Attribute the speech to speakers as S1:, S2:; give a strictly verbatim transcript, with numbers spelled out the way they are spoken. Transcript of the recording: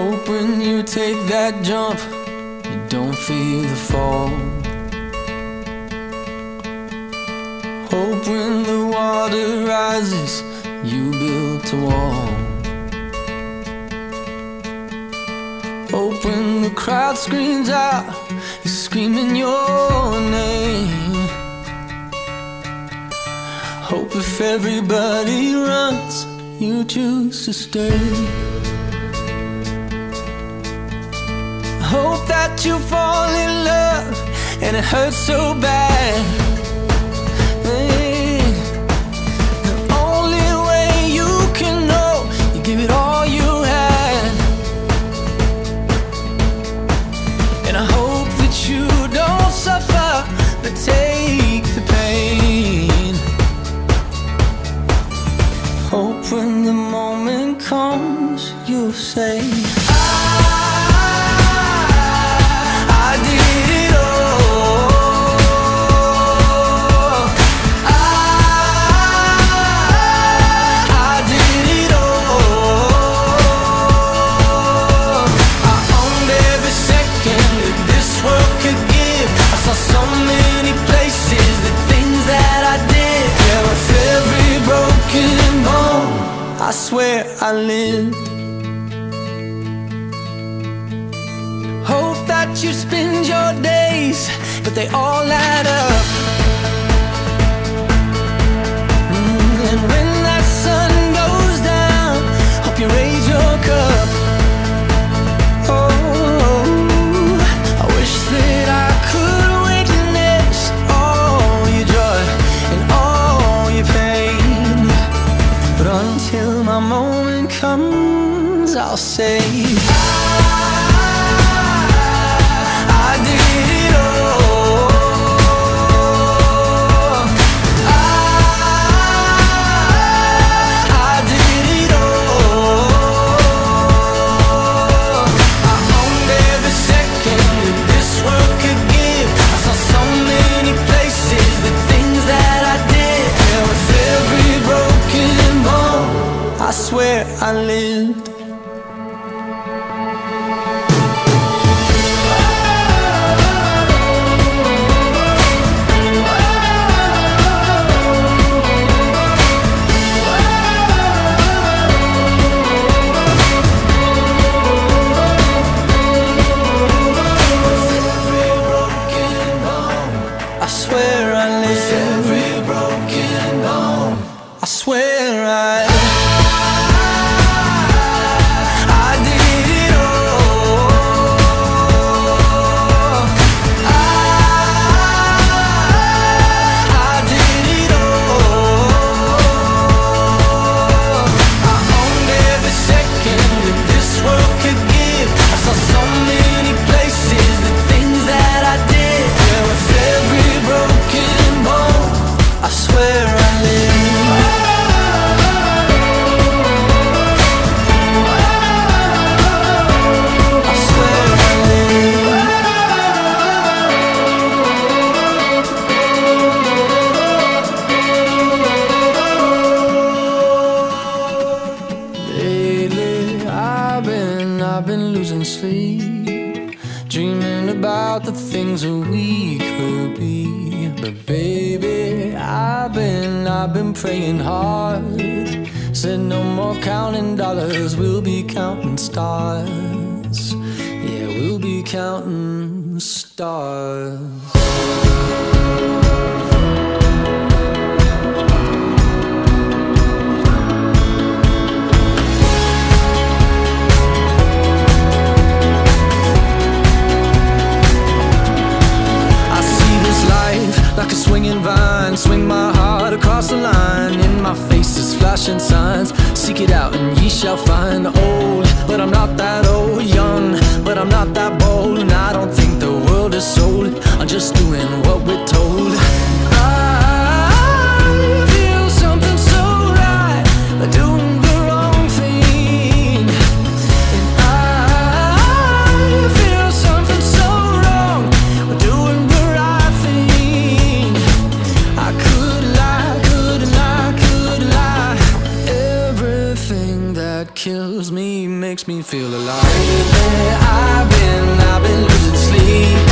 S1: Hope when you take that jump, you don't feel the fall. Hope when the water rises, you built a wall. Hope when the crowd screams out, you're screaming your name. Hope if everybody runs, you choose to stay. Hope that you fall in love and it hurts so bad. Hey, the only way you can know, you give it all you had. And I hope that you don't suffer, but take the pain. Hope when the moment comes, you'll say, I swear I lived. Hope that you spend your days, but they all add up. Mm, and when that sun goes down, hope you raise your cup. Oh, I wish that I could witness all your joy and all your pain, but until my moment comes, I'll say, I swear I lived. I swear I lived. With every broken bone, I swear I I've been losing sleep, dreaming about the things that we could be. But baby, I've been, I've been praying hard. Said no more counting dollars, we'll be counting stars. Yeah, we'll be counting stars. Like a swinging vine, swing my heart across the line. In my face is flashing signs, seek it out and ye shall find. Old, but I'm not that old. Young, but I'm not that bold. And I don't think the world is sold, I'm just doing what we're told. I feel something so right, doing the wrong thing. And I feel something so wrong, doing the right thing. I could lie, could lie, could lie. Everything that that kills me, makes me feel alive. Lately I've been, I've been losing sleep,